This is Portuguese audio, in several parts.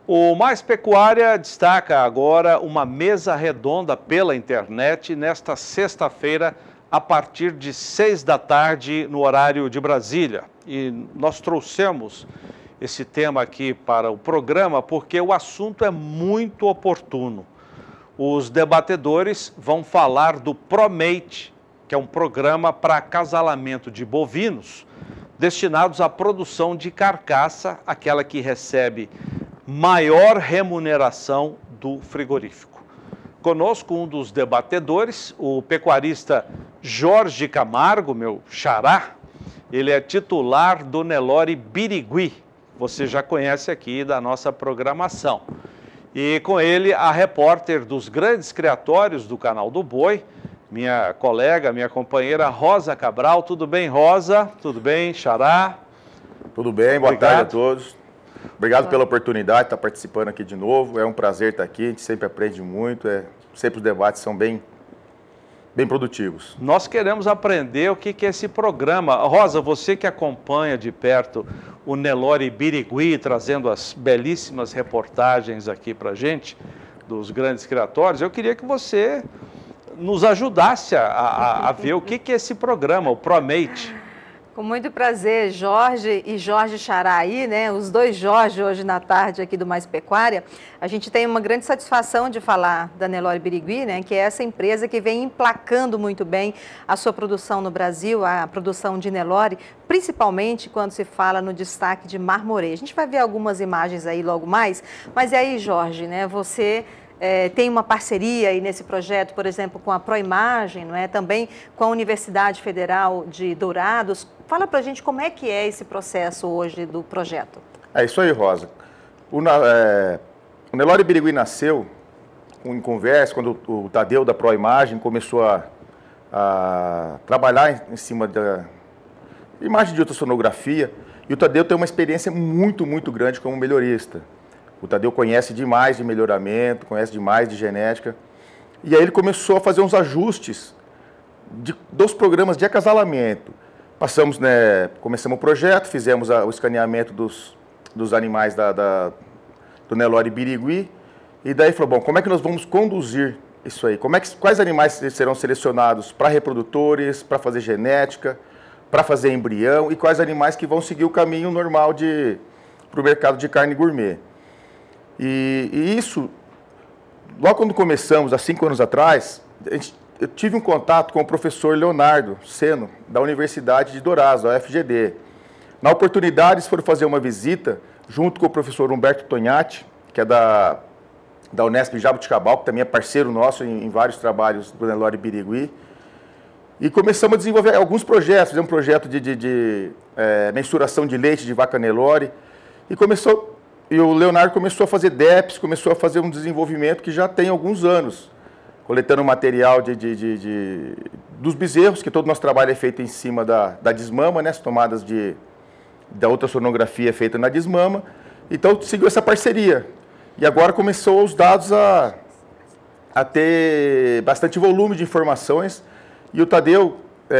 O Mais Pecuária destaca agora uma mesa redonda pela internet nesta sexta-feira, a partir de 6 da tarde, no horário de Brasília. E nós trouxemos esse tema aqui para o programa porque o assunto é muito oportuno. Os debatedores vão falar do ProMate, que é um programa para acasalamento de bovinos, destinados à produção de carcaça, aquela que recebe maior remuneração do frigorífico. Conosco um dos debatedores, o pecuarista Jorge Camargo, meu xará. Ele é titular do Nelore Birigui, você já conhece aqui da nossa programação. E com ele a repórter dos grandes criatórios do Canal do Boi, minha colega, minha companheira Rosa Cabral. Tudo bem, Rosa? Tudo bem, xará? Tudo bem, boa tarde a todos. Obrigado pela oportunidade de estar participando aqui de novo. É um prazer estar aqui, a gente sempre aprende muito, sempre os debates são bem produtivos. Nós queremos aprender o que é esse programa. Rosa, você que acompanha de perto o Nelore Birigui, trazendo as belíssimas reportagens aqui para a gente, dos grandes criatórios, eu queria que você nos ajudasse a ver o que é esse programa, o ProMate. Com muito prazer, Jorge e Jorge Xaraí, né? Os dois Jorge hoje na tarde aqui do Mais Pecuária. A gente tem uma grande satisfação de falar da Nelore Birigui, né? Que é essa empresa que vem emplacando muito bem a sua produção no Brasil, a produção de Nelore, principalmente quando se fala no destaque de Marmoreio. A gente vai ver algumas imagens aí logo mais, mas e aí, Jorge, né? Você tem uma parceria aí nesse projeto, por exemplo, com a Proimagem, não é? Também com a Universidade Federal de Dourados. Fala para a gente como é que é esse processo hoje do projeto. É isso aí, Rosa. O Nelore Birigui nasceu em conversa, quando o Tadeu da Proimagem começou a trabalhar em cima da imagem de ultrassonografia, e o Tadeu tem uma experiência muito grande como melhorista. O Tadeu conhece demais de melhoramento, conhece demais de genética. E aí ele começou a fazer uns ajustes dos programas de acasalamento. Começamos o projeto, fizemos o escaneamento dos animais do Nelore Birigui. E daí falou, bom, como é que nós vamos conduzir isso aí? Quais animais serão selecionados para reprodutores, para fazer genética, para fazer embrião, e quais animais que vão seguir o caminho normal para o mercado de carne gourmet. E isso, logo quando começamos, há 5 anos atrás, eu tive um contato com o professor Leonardo Seno, da Universidade de Dourados, da UFGD. Na oportunidade, eles foram fazer uma visita, junto com o professor Humberto Tognati, que é da Unesp Jabuticabal, que também é parceiro nosso em vários trabalhos do Nelore Birigui. E começamos a desenvolver alguns projetos, fizemos um projeto de mensuração de leite de vaca Nelore, e o Leonardo começou a fazer DEPs, começou a fazer um desenvolvimento que já tem alguns anos, coletando material dos bezerros, que todo o nosso trabalho é feito em cima da desmama, né, as tomadas da ultrassonografia feita na desmama. Então, seguiu essa parceria. E agora começou os dados a ter bastante volume de informações. E o Tadeu,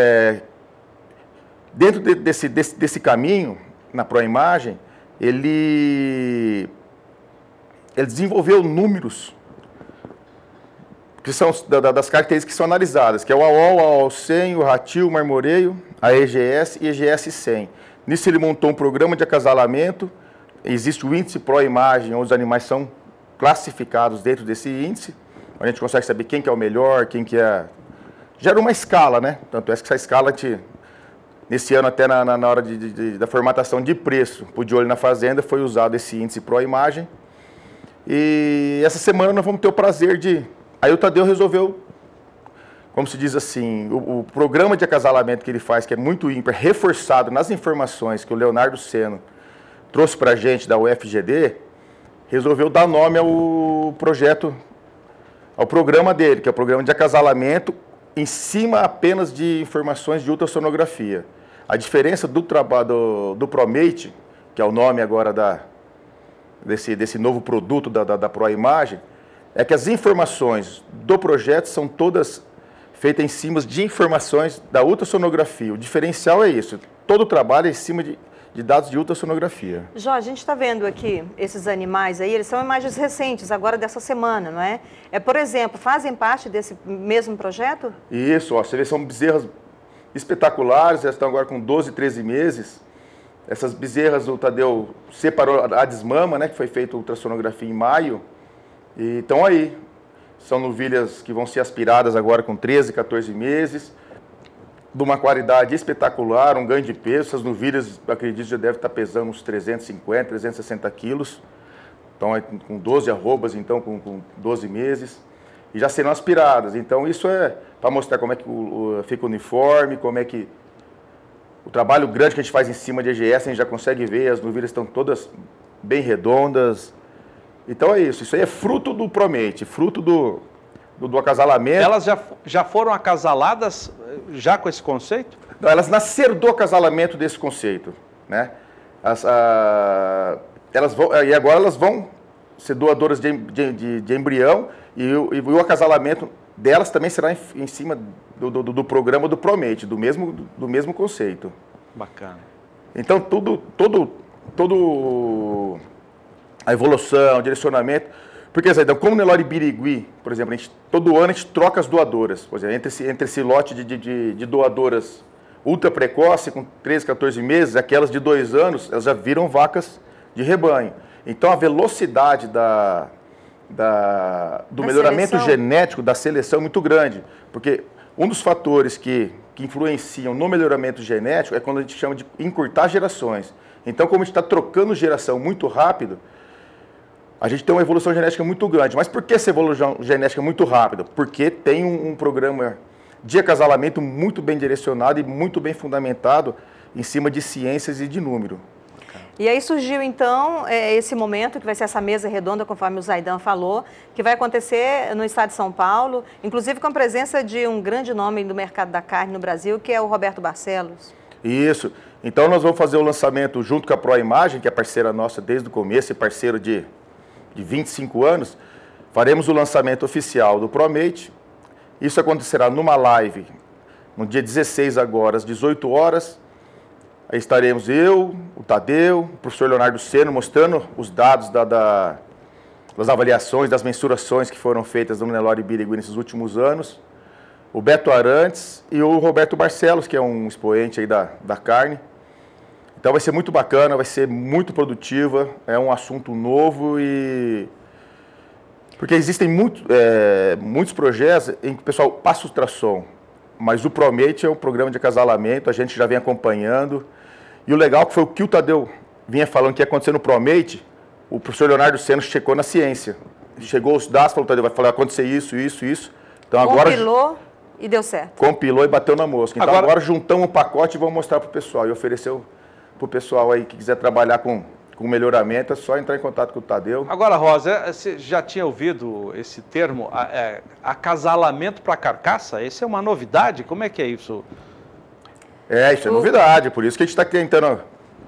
dentro desse caminho, na Proimagem, ele desenvolveu números que são das características que são analisadas, que é o AOL, o AOL100, o Ratil, o Marmoreio, a EGS e EGS100. Nisso ele montou um programa de acasalamento, existe o índice Proimagem, onde os animais são classificados dentro desse índice, a gente consegue saber quem que é o melhor, quem que é... Gera uma escala, né? Tanto é que essa escala, nesse ano até na hora da formatação de preço, o De Olho na Fazenda, foi usado esse índice Proimagem. E essa semana nós vamos ter o prazer Aí o Tadeu resolveu, como se diz assim, o programa de acasalamento que ele faz, que é muito ímpar, reforçado nas informações que o Leonardo Seno trouxe para a gente da UFGD, resolveu dar nome ao projeto, ao programa dele, que é o programa de acasalamento em cima apenas de informações de ultrassonografia. A diferença do trabalho do ProMate, que é o nome agora desse novo produto da Proimagem, é que as informações do projeto são todas feitas em cima de informações da ultrassonografia. O diferencial é isso, todo o trabalho é em cima de dados de ultrassonografia. Jorge, a gente está vendo aqui esses animais aí, eles são imagens recentes, agora dessa semana, não é? Por exemplo, fazem parte desse mesmo projeto? Isso, ó, você vê, são bezerras espetaculares, elas estão agora com 12, 13 meses. Essas bezerras o Tadeu separou a desmama, né, que foi feita ultrassonografia em maio, e estão aí. São novilhas que vão ser aspiradas agora com 13, 14 meses, de uma qualidade espetacular, um ganho de peso. Essas novilhas, acredito, já devem estar pesando uns 350, 360 quilos. Então, com 12 arrobas, então, com 12 meses. E já serão aspiradas. Então, isso é para mostrar como é que fica o uniforme, como é que o trabalho grande que a gente faz em cima de EGS, a gente já consegue ver, as novilhas estão todas bem redondas. Então é isso aí é fruto do Promate, fruto do acasalamento. Elas já foram acasaladas já com esse conceito? Não, elas nasceram do acasalamento desse conceito, né? E agora elas vão ser doadoras de embrião e o acasalamento delas também será em cima do programa do Promate, do mesmo conceito. Bacana. Então, todo a evolução, o direcionamento. Porque, então, como Nelore Birigui, por exemplo, todo ano a gente troca as doadoras. Por exemplo, entre esse lote de doadoras ultra precoce, com 13, 14 meses, aquelas de 2 anos, elas já viram vacas de rebanho. Então, a velocidade do melhoramento genético, da seleção é muito grande. Porque um dos fatores que influenciam no melhoramento genético é quando a gente chama de encurtar gerações. Então, como a gente está trocando geração muito rápido, a gente tem uma evolução genética muito grande. Mas por que essa evolução genética muito rápida? Porque tem um programa de acasalamento muito bem direcionado e muito bem fundamentado em cima de ciências e de número. E aí surgiu, então, esse momento, que vai ser essa mesa redonda, conforme o Zaidan falou, que vai acontecer no estado de São Paulo, inclusive com a presença de um grande nome do mercado da carne no Brasil, que é o Roberto Barcelos. Isso. Então, nós vamos fazer o lançamento junto com a ProImagem, que é parceira nossa desde o começo e parceiro de 25 anos. Faremos o lançamento oficial do Promate. Isso acontecerá numa live no dia 16 agora, às 18 horas. Aí estaremos eu, o Tadeu, o professor Leonardo Seno, mostrando os dados das avaliações, das mensurações que foram feitas no Nelore Birigui nesses últimos anos. O Beto Arantes e o Roberto Barcelos, que é um expoente aí da carne. Então vai ser muito bacana, vai ser muito produtiva, é um assunto novo porque existem muitos projetos em que o pessoal passa ultrassom, mas o Promate é um programa de acasalamento, a gente já vem acompanhando. E o legal que foi o que o Tadeu vinha falando que ia acontecer no Promate, o professor Leonardo Seno checou na ciência. Chegou os dados, falou, Tadeu, vai acontecer isso. Então, compilou e deu certo. Compilou e bateu na mosca. Então agora juntamos um pacote e vamos mostrar para o pessoal. E ofereceu para o pessoal aí que quiser trabalhar com melhoramento, é só entrar em contato com o Tadeu. Agora, Rosa, você já tinha ouvido esse termo, acasalamento para carcaça? Isso é uma novidade? Como é que é isso? Isso é novidade, por isso que a gente está tentando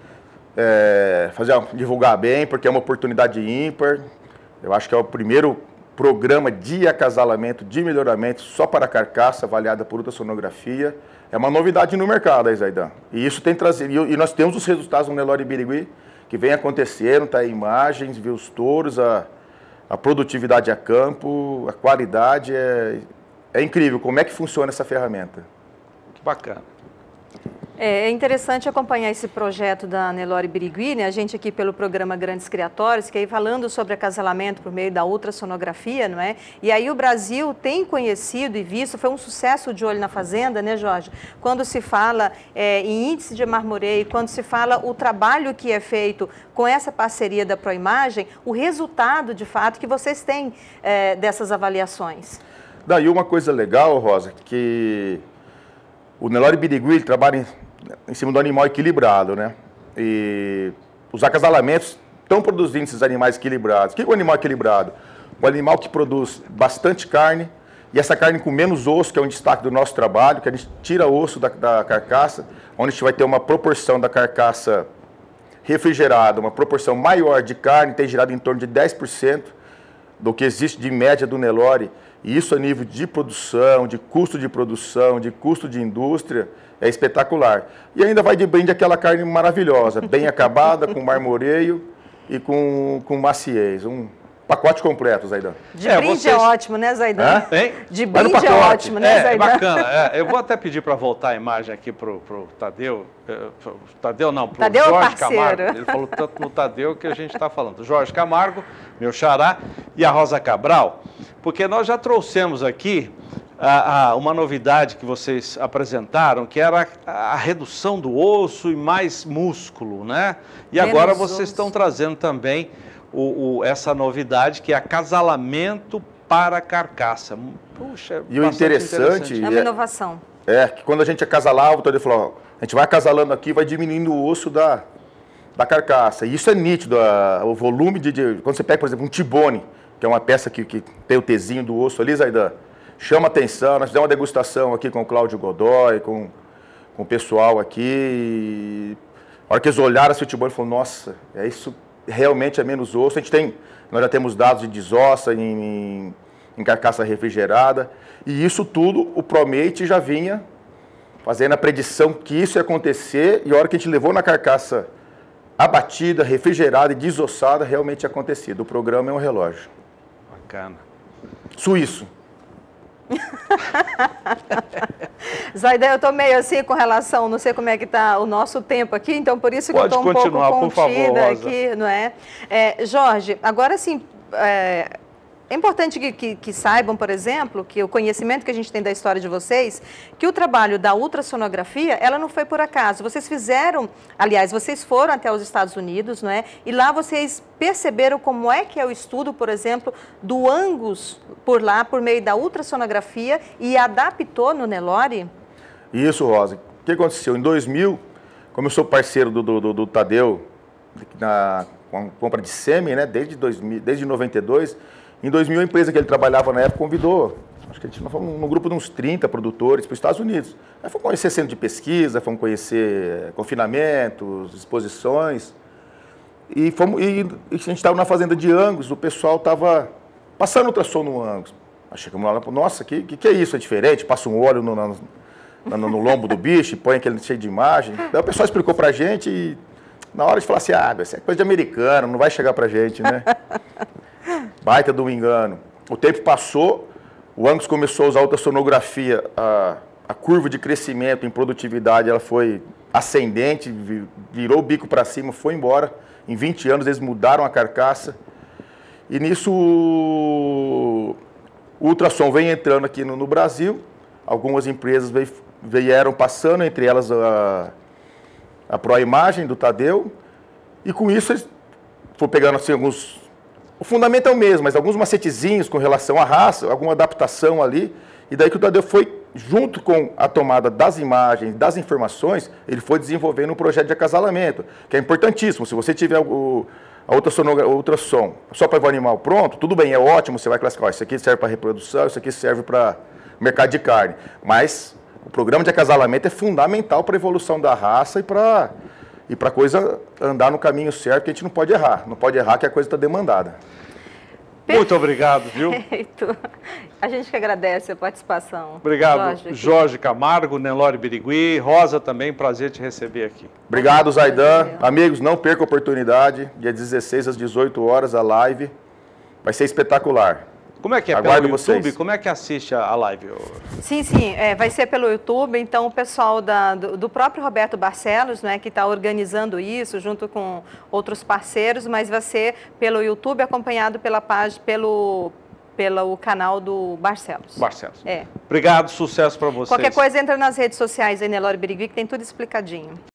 divulgar bem, porque é uma oportunidade ímpar. Eu acho que é o primeiro programa de acasalamento, de melhoramento, só para carcaça, avaliada por ultrassonografia. É uma novidade no mercado, Zaidan. E isso tem trazido. E nós temos os resultados no Nelore Birigui, que vem acontecendo, tá aí imagens, viu os touros, a produtividade a campo, a qualidade. É incrível como é que funciona essa ferramenta. Que bacana. É interessante acompanhar esse projeto da Nelore Birigui, né? A gente aqui pelo programa Grandes Criatórios, que aí falando sobre acasalamento por meio da ultrassonografia, não é? E aí o Brasil tem conhecido e visto, foi um sucesso de Olho na Fazenda, né, Jorge? Quando se fala em índice de marmoreio, quando se fala o trabalho que é feito com essa parceria da ProImagem, o resultado, de fato, que vocês têm dessas avaliações. Daí uma coisa legal, Rosa, que o Nelore Birigui trabalha em cima do animal equilibrado, né? E os acasalamentos estão produzindo esses animais equilibrados. O que é um animal equilibrado? Um animal que produz bastante carne, e essa carne com menos osso, que é um destaque do nosso trabalho, que a gente tira osso da carcaça, onde a gente vai ter uma proporção da carcaça refrigerada, uma proporção maior de carne, tem girado em torno de 10% do que existe de média do Nelore, E isso a nível de produção, de custo de indústria, é espetacular. E ainda vai de brinde aquela carne maravilhosa, bem acabada, com marmoreio e com maciez. Um pacote completo, Zaidan. De brinde é ótimo, né, Zaidan? De brinde é ótimo, né, Zaidan? É bacana. Eu vou até pedir para voltar a imagem aqui para o Tadeu. Tadeu não, para o Jorge Camargo. Ele falou tanto no Tadeu que a gente está falando. Jorge Camargo, meu xará, e a Rosa Cabral, porque nós já trouxemos aqui uma novidade que vocês apresentaram, que era a redução do osso e mais músculo, né? E agora vocês estão trazendo também essa novidade, que é acasalamento para carcaça. Puxa, e o interessante é uma inovação. É que quando a gente acasalava, o Tadeu falou, ó, a gente vai acasalando aqui, vai diminuindo o osso da carcaça. E isso é nítido, o volume quando você pega, por exemplo, um tibone, que é uma peça que tem o tezinho do osso ali, Zaidan, chama atenção. Nós fizemos uma degustação aqui com o Cláudio Godoy, com o pessoal aqui. E a hora que eles olharam assim, o tibone, falou, nossa, isso realmente é menos osso. Nós já temos dados de desossa em carcaça refrigerada. E isso tudo, o Promate já vinha fazendo a predição que isso ia acontecer. E a hora que a gente levou na carcaça abatida, refrigerada e desossada, realmente tinha acontecido. O programa é um relógio. Bacana. Suíço. Zaidan, eu estou meio assim com relação, não sei como é que está o nosso tempo aqui, então por isso que eu estou um pouco contida aqui, não é? Jorge, agora sim, é importante que saibam, por exemplo, que o conhecimento que a gente tem da história de vocês, que o trabalho da ultrassonografia, ela não foi por acaso. Vocês fizeram, aliás, vocês foram até os Estados Unidos, não é? E lá vocês perceberam como é que é o estudo, por exemplo, do Angus por lá, por meio da ultrassonografia, e adaptou no Nelore? Isso, Rosa. O que aconteceu? Em 2000, como eu sou parceiro do Tadeu, na compra de sêmen, né, desde 92, em 2000, a empresa que ele trabalhava na época convidou, acho que a gente foi num grupo de uns 30 produtores para os Estados Unidos. Aí fomos conhecer centro de pesquisa, fomos conhecer confinamentos, exposições. E a gente estava na fazenda de Angus, o pessoal estava passando ultrassom no Angus. Aí chegamos lá, nossa, que é isso? É diferente? Passa um óleo no lombo do bicho e põe aquele cheio de imagem. Daí o pessoal explicou para a gente e na hora de falar assim, isso é coisa de americano, não vai chegar para a gente, né? Baita do engano. O tempo passou, o Angus começou a usar ultrassonografia, a curva de crescimento em produtividade ela foi ascendente, virou o bico para cima, foi embora. Em 20 anos eles mudaram a carcaça. E nisso o ultrassom vem entrando aqui no Brasil. Algumas empresas vieram passando, entre elas a ProImagem do Tadeu. E com isso eles foram pegando assim alguns... O fundamento é o mesmo, mas alguns macetezinhos com relação à raça, alguma adaptação ali. E daí que o Tadeu foi, junto com a tomada das imagens, das informações, ele foi desenvolvendo um projeto de acasalamento, que é importantíssimo. Se você tiver a ultrassom só para o animal pronto, tudo bem, é ótimo, você vai classificar, isso aqui serve para reprodução, isso aqui serve para mercado de carne. Mas o programa de acasalamento é fundamental para a evolução da raça e para a coisa andar no caminho certo, que a gente não pode errar. Não pode errar que a coisa está demandada. Muito obrigado, viu? Perfeito. A gente que agradece a participação. Obrigado, Jorge Camargo, Nelore Birigui, Rosa também, prazer te receber aqui. Obrigado, Zaidan. Amigos, não perca a oportunidade, dia 16 às 18 horas, a live vai ser espetacular. Como é que é Aguardo pelo YouTube? vocês. Como é que assiste a live? Sim, vai ser pelo YouTube. Então, o pessoal do próprio Roberto Barcelos, né, que está organizando isso, junto com outros parceiros, mas vai ser pelo YouTube, acompanhado pela página, pelo canal do Barcelos. Barcelos. Obrigado, sucesso para vocês. Qualquer coisa, entra nas redes sociais aí, Nelore Birigui, que tem tudo explicadinho.